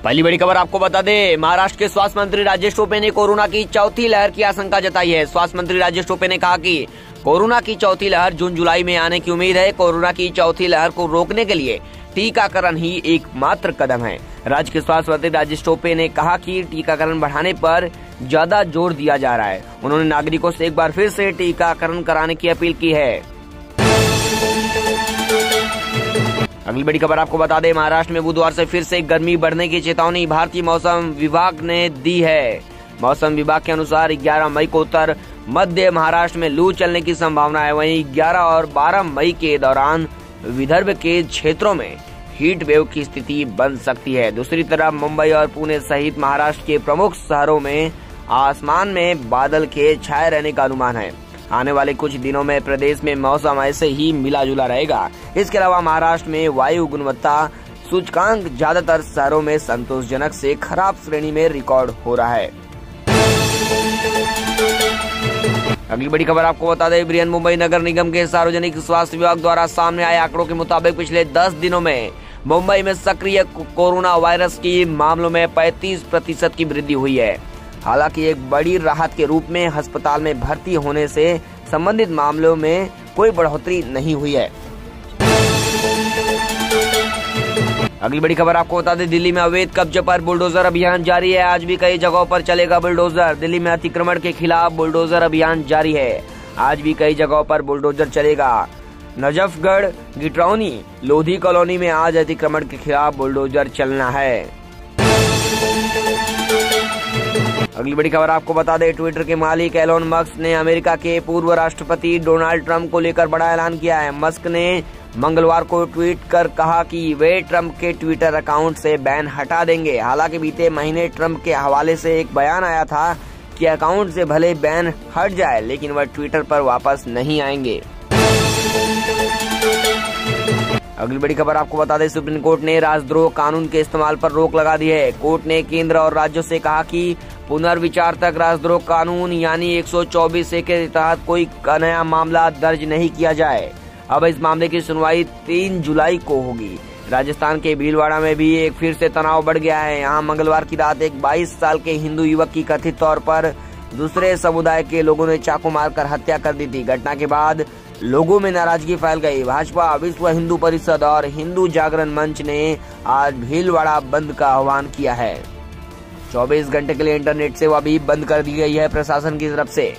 पहली बड़ी खबर आपको बता दें, महाराष्ट्र के स्वास्थ्य मंत्री राजेश टोपे ने कोरोना की चौथी लहर की आशंका जताई है। स्वास्थ्य मंत्री राजेश टोपे ने कहा कि कोरोना की चौथी लहर जून जुलाई में आने की उम्मीद है। कोरोना की चौथी लहर को रोकने के लिए टीकाकरण ही एकमात्र कदम है। राज्य के स्वास्थ्य मंत्री राजेश टोपे ने कहा कि टीकाकरण बढ़ाने पर ज्यादा जोर दिया जा रहा है। उन्होंने नागरिकों से एक बार फिर से टीकाकरण कराने की अपील की है। अगली बड़ी खबर आपको बता दें, महाराष्ट्र में बुधवार से फिर से गर्मी बढ़ने की चेतावनी भारतीय मौसम विभाग ने दी है। मौसम विभाग के अनुसार 11 मई को उत्तर मध्य महाराष्ट्र में लू चलने की संभावना है। वहीं 11 और 12 मई के दौरान विदर्भ के क्षेत्रों में हीट वेव की स्थिति बन सकती है। दूसरी तरफ मुंबई और पुणे सहित महाराष्ट्र के प्रमुख शहरों में आसमान में बादल के छाए रहने का अनुमान है। आने वाले कुछ दिनों में प्रदेश में मौसम ऐसे ही मिला जुला रहेगा। इसके अलावा महाराष्ट्र में वायु गुणवत्ता सूचकांक ज्यादातर शहरों में संतोषजनक से खराब श्रेणी में रिकॉर्ड हो रहा है। अगली बड़ी खबर आपको बता दें, बृहन्मुंबई नगर निगम के सार्वजनिक स्वास्थ्य विभाग द्वारा सामने आए आंकड़ों के मुताबिक पिछले 10 दिनों में मुंबई में सक्रिय कोरोना वायरस की मामलों में 35% की वृद्धि हुई है। हालांकि एक बड़ी राहत के रूप में अस्पताल में भर्ती होने से संबंधित मामलों में कोई बढ़ोतरी नहीं हुई है। अगली बड़ी खबर आपको बता दें, दिल्ली में अवैध कब्जे पर बुलडोजर अभियान जारी है। आज भी कई जगहों पर चलेगा बुलडोजर। दिल्ली में अतिक्रमण के खिलाफ बुलडोजर अभियान जारी है। आज भी कई जगहों पर बुलडोजर चलेगा। नजफगढ़, गिटरौनी, लोधी कॉलोनी में आज अतिक्रमण के खिलाफ बुलडोजर चलना है। अगली बड़ी खबर आपको बता दें, ट्विटर के मालिक एलोन मस्क ने अमेरिका के पूर्व राष्ट्रपति डोनाल्ड ट्रंप को लेकर बड़ा ऐलान किया है। मस्क ने मंगलवार को ट्वीट कर कहा कि वे ट्रंप के ट्विटर अकाउंट से बैन हटा देंगे। हालांकि बीते महीने ट्रंप के हवाले से एक बयान आया था कि अकाउंट से भले बैन हट जाए लेकिन वह ट्विटर पर वापस नहीं आएंगे। अगली बड़ी खबर आपको बता दें, सुप्रीम कोर्ट ने राजद्रोह कानून के इस्तेमाल पर रोक लगा दी है। कोर्ट ने केंद्र और राज्यों से कहा कि पुनर्विचार तक राजद्रोह कानून यानी 124A के तहत कोई नया मामला दर्ज नहीं किया जाए। अब इस मामले की सुनवाई 3 जुलाई को होगी। राजस्थान के भीलवाड़ा में भी एक फिर से तनाव बढ़ गया है। यहाँ मंगलवार की रात एक 22 साल के हिंदू युवक की कथित तौर पर दूसरे समुदाय के लोगों ने चाकू मारकर हत्या कर दी थी। घटना के बाद लोगों में नाराजगी फैल गई। भाजपा, विश्व हिंदू परिषद और हिंदू जागरण मंच ने आज भीलवाड़ा बंद का आह्वान किया है। 24 घंटे के लिए इंटरनेट सेवा भी बंद कर दी गई है प्रशासन की तरफ से।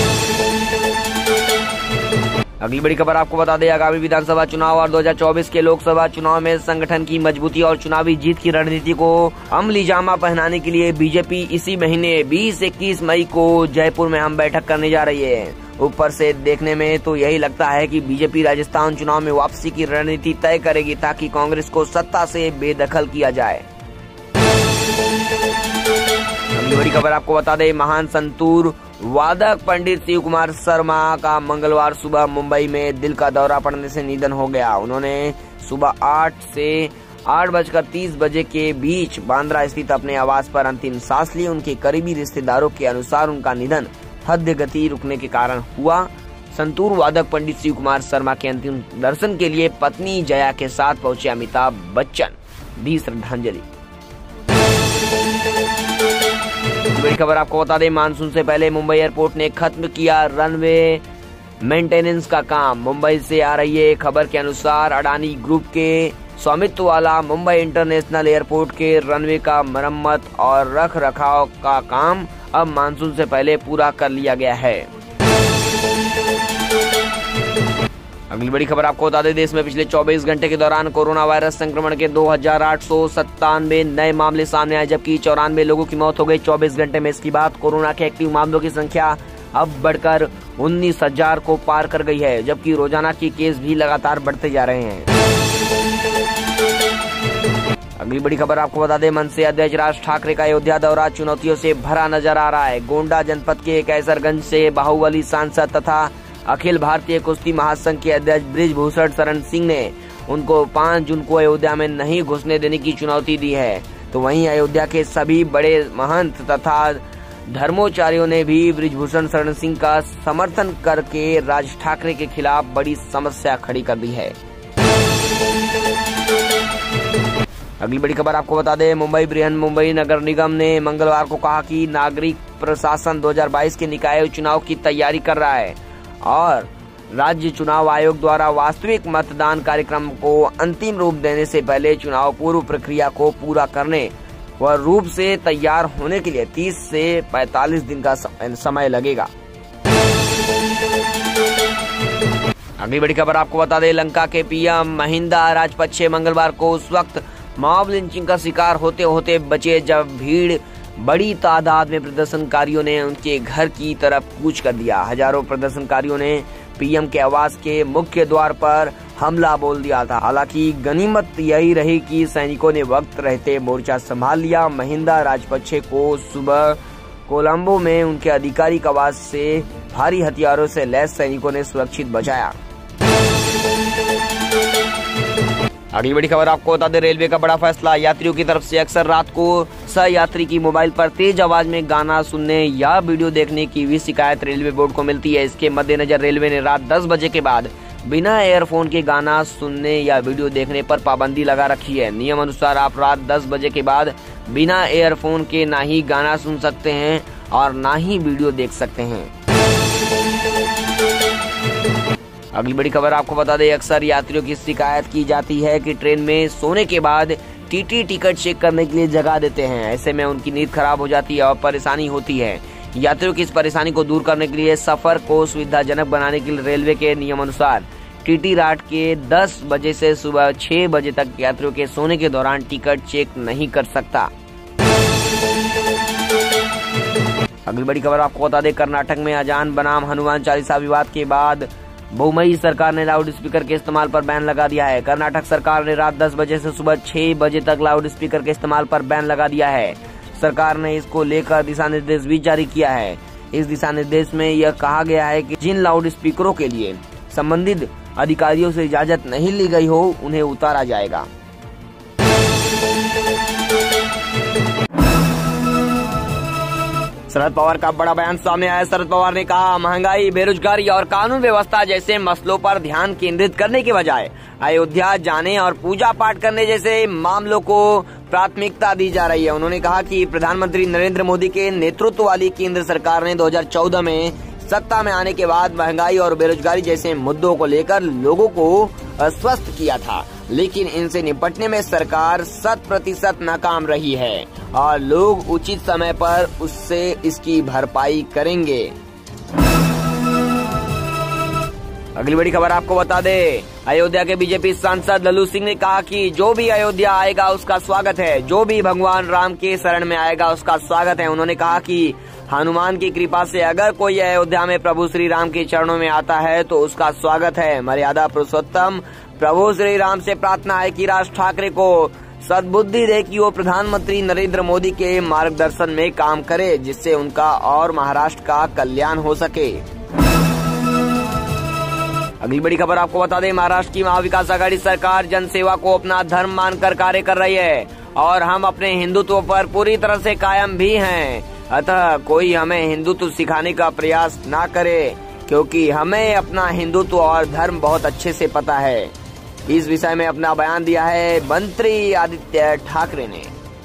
अगली बड़ी खबर आपको बता दें, आगामी विधानसभा चुनाव और 2024 के लोकसभा चुनाव में संगठन की मजबूती और चुनावी जीत की रणनीति को अमली जामा पहनाने के लिए बीजेपी इसी महीने 20-21 मई को जयपुर में हम बैठक करने जा रही है। ऊपर से देखने में तो यही लगता है कि बीजेपी राजस्थान चुनाव में वापसी की रणनीति तय करेगी ताकि कांग्रेस को सत्ता से बेदखल किया जाए। अगली बड़ी खबर आपको बता दें, महान संतूर वादक पंडित शिव कुमार शर्मा का मंगलवार सुबह मुंबई में दिल का दौरा पड़ने से निधन हो गया। उन्होंने सुबह 8 से 8:30 बजे के बीच बांद्रा स्थित अपने आवास पर अंतिम सांस ली। उनके करीबी रिश्तेदारों के अनुसार उनका निधन हृदय गति रुकने के कारण हुआ। संतूर वादक पंडित शिव कुमार शर्मा के अंतिम दर्शन के लिए पत्नी जया के साथ पहुंचे अमिताभ बच्चन, दी श्रद्धांजलि। बड़ी खबर आपको बता दें, मानसून से पहले मुंबई एयरपोर्ट ने खत्म किया रनवे मेंटेनेंस का काम। मुंबई से आ रही है खबर के अनुसार अडानी ग्रुप के स्वामित्व वाला मुंबई इंटरनेशनल एयरपोर्ट के रनवे का मरम्मत और रख रखाव का काम अब मानसून से पहले पूरा कर लिया गया है। अगली बड़ी खबर आपको बता दें, देश में पिछले 24 घंटे के दौरान कोरोना वायरस संक्रमण के 2897 नए मामले सामने आए, जबकि 94 लोगों की मौत हो गई 24 घंटे में। इसके बाद कोरोना के एक्टिव मामलों की संख्या अब बढ़कर 19,000 को पार कर गई है, जबकि रोजाना की केस भी लगातार बढ़ते जा रहे हैं। अगली बड़ी खबर आपको बता दें, मनसे अध्यक्ष राज ठाकरे का अयोध्या दौरा चुनौतियों से भरा नजर आ रहा है। गोंडा जनपद के कैसरगंज से बाहुबली सांसद तथा अखिल भारतीय कुश्ती महासंघ के अध्यक्ष बृजभूषण शरण सिंह ने उनको 5 जून को अयोध्या में नहीं घुसने देने की चुनौती दी है। तो वहीं अयोध्या के सभी बड़े महंत तथा धर्मोचार्यों ने भी बृजभूषण शरण सिंह का समर्थन करके राज ठाकरे के खिलाफ बड़ी समस्या खड़ी कर दी है। अगली बड़ी खबर आपको बता दें, मुंबई बृहन्मुंबई नगर निगम ने मंगलवार को कहा कि नागरिक प्रशासन 2022 के निकाय चुनाव की तैयारी कर रहा है और राज्य चुनाव आयोग द्वारा वास्तविक मतदान कार्यक्रम को अंतिम रूप देने से पहले चुनाव पूर्व प्रक्रिया को पूरा करने व रूप से तैयार होने के लिए 30 से 45 दिन का समय लगेगा। अगली बड़ी खबर आपको बता दें, लंका के पीएम महिंदा राजपक्षे मंगलवार को उस वक्त मॉब लिंचिंग का शिकार होते होते बचे जब भीड़ बड़ी तादाद में प्रदर्शनकारियों ने उनके घर की तरफ कूच कर दिया। हजारों प्रदर्शनकारियों ने पीएम के आवास के मुख्य द्वार पर हमला बोल दिया था। हालांकि गनीमत यही रही कि सैनिकों ने वक्त रहते मोर्चा संभाल लिया। महिंदा राजपक्षे को सुबह कोलंबो में उनके आधिकारिक आवास से भारी हथियारों से लैस सैनिकों ने सुरक्षित बचाया। अगली बड़ी खबर आपको बता दें, रेलवे का बड़ा फैसला। यात्रियों की तरफ से अक्सर रात को सहयात्री की मोबाइल पर तेज आवाज में गाना सुनने या वीडियो देखने की भी शिकायत रेलवे बोर्ड को मिलती है। इसके मद्देनजर रेलवे ने रात 10 बजे के बाद बिना एयरफोन के गाना सुनने या वीडियो देखने पर पाबंदी लगा रखी है। नियम अनुसार आप रात 10 बजे के बाद बिना एयरफोन के ना ही गाना सुन सकते हैं और ना ही वीडियो देख सकते हैं। अगली बड़ी खबर आपको बता दें, अक्सर यात्रियों की शिकायत की जाती है कि ट्रेन में सोने के बाद टीटी टिकट चेक करने के लिए जगा देते हैं। ऐसे में उनकी नींद खराब हो जाती है और परेशानी होती है। यात्रियों की इस परेशानी को दूर करने के लिए सफर को सुविधाजनक बनाने के लिए रेलवे के नियम अनुसार टीटी रात के 10 बजे से सुबह 6 बजे तक यात्रियों के सोने के दौरान टिकट चेक नहीं कर सकता। अगली बड़ी खबर आपको बता दें, कर्नाटक में अजान बनाम हनुमान चालीसा विवाद के बाद मुंबई सरकार ने लाउड स्पीकर के इस्तेमाल पर बैन लगा दिया है। कर्नाटक सरकार ने रात 10 बजे से सुबह 6 बजे तक लाउड स्पीकर के इस्तेमाल पर बैन लगा दिया है। सरकार ने इसको लेकर दिशा निर्देश भी जारी किया है। इस दिशा निर्देश में यह कहा गया है कि जिन लाउड स्पीकरों के लिए संबंधित अधिकारियों से इजाजत नहीं ली गई हो उन्हें उतारा जाएगा। शरद पवार का बड़ा बयान सामने आया। शरद पवार ने कहा, महंगाई, बेरोजगारी और कानून व्यवस्था जैसे मसलों पर ध्यान केंद्रित करने के बजाय अयोध्या जाने और पूजा पाठ करने जैसे मामलों को प्राथमिकता दी जा रही है। उन्होंने कहा कि प्रधानमंत्री नरेंद्र मोदी के नेतृत्व वाली केंद्र सरकार ने 2014 में सत्ता में आने के बाद महंगाई और बेरोजगारी जैसे मुद्दों को लेकर लोगों को अस्वस्थ किया था, लेकिन इनसे निपटने में सरकार 100% नाकाम रही है और लोग उचित समय पर उससे इसकी भरपाई करेंगे। अगली बड़ी खबर आपको बता दें, अयोध्या के बीजेपी सांसद लल्लू सिंह ने कहा कि जो भी अयोध्या आएगा उसका स्वागत है, जो भी भगवान राम के शरण में आएगा उसका स्वागत है। उन्होंने कहा कि हनुमान की कृपा से अगर कोई अयोध्या में प्रभु श्री राम के चरणों में आता है तो उसका स्वागत है। मर्यादा पुरुषोत्तम प्रभु श्री राम से प्रार्थना है कि राज ठाकरे को सद्बुद्धि दे कि वो प्रधानमंत्री नरेंद्र मोदी के मार्गदर्शन में काम करे, जिससे उनका और महाराष्ट्र का कल्याण हो सके। अगली बड़ी खबर आपको बता दें, महाराष्ट्र की महाविकास आघाड़ी सरकार जनसेवा को अपना धर्म मानकर कार्य कर रही है और हम अपने हिंदुत्व पर पूरी तरह से कायम भी हैं। अतः कोई हमें हिंदुत्व सिखाने का प्रयास ना करे, क्योंकि हमें अपना हिंदुत्व और धर्म बहुत अच्छे से पता है। इस विषय में अपना बयान दिया है मंत्री आदित्य ठाकरे ने।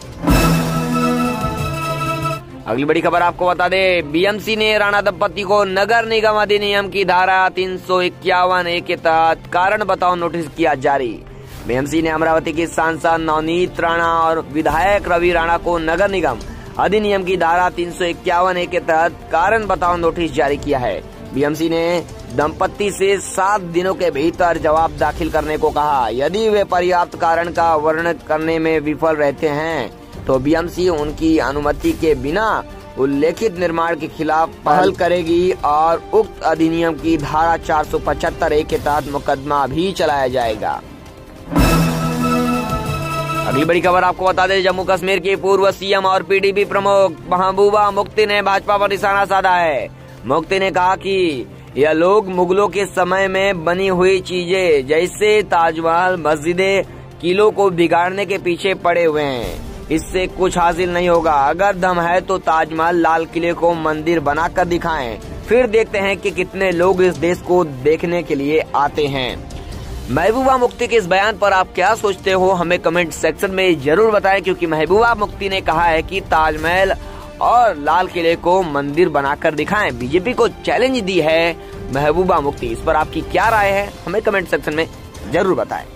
अगली बड़ी खबर आपको बता दें, बीएमसी ने राणा दंपति को नगर निगम अधिनियम की धारा 351(a) के तहत कारण बताओ नोटिस किया जारी। बीएमसी ने अमरावती के सांसद नवनीत राणा और विधायक रवि राणा को नगर निगम अधिनियम की धारा 351(a) के तहत कारण बताओ नोटिस जारी किया है। बीएमसी ने दंपति से 7 दिनों के भीतर जवाब दाखिल करने को कहा। यदि वे पर्याप्त कारण का वर्णन करने में विफल रहते हैं तो बीएमसी उनकी अनुमति के बिना उल्लेखित निर्माण के खिलाफ पहल करेगी और उक्त अधिनियम की धारा 475(a) के तहत मुकदमा भी चलाया जाएगा। अगली बड़ी खबर आपको बता दें, जम्मू कश्मीर के पूर्व सीएम और पीडीपी प्रमुख महबूबा मुफ्ती ने भाजपा पर निशाना साधा है। मुफ्ती ने कहा कि यह लोग मुगलों के समय में बनी हुई चीजें जैसे ताजमहल, मस्जिदें, किलों को बिगाड़ने के पीछे पड़े हुए हैं। इससे कुछ हासिल नहीं होगा। अगर दम है तो ताजमहल, लाल किले को मंदिर बनाकर दिखाएं, फिर देखते हैं कि कितने लोग इस देश को देखने के लिए आते हैं। महबूबा मुफ्ती के इस बयान पर आप क्या सोचते हो, हमें कमेंट सेक्शन में जरूर बताएं, क्योंकि महबूबा मुफ्ती ने कहा है कि ताजमहल और लाल किले को मंदिर बनाकर दिखाएं। बीजेपी को चैलेंज दी है महबूबा मुफ्ती। इस पर आपकी क्या राय है, हमें कमेंट सेक्शन में जरूर बताएं।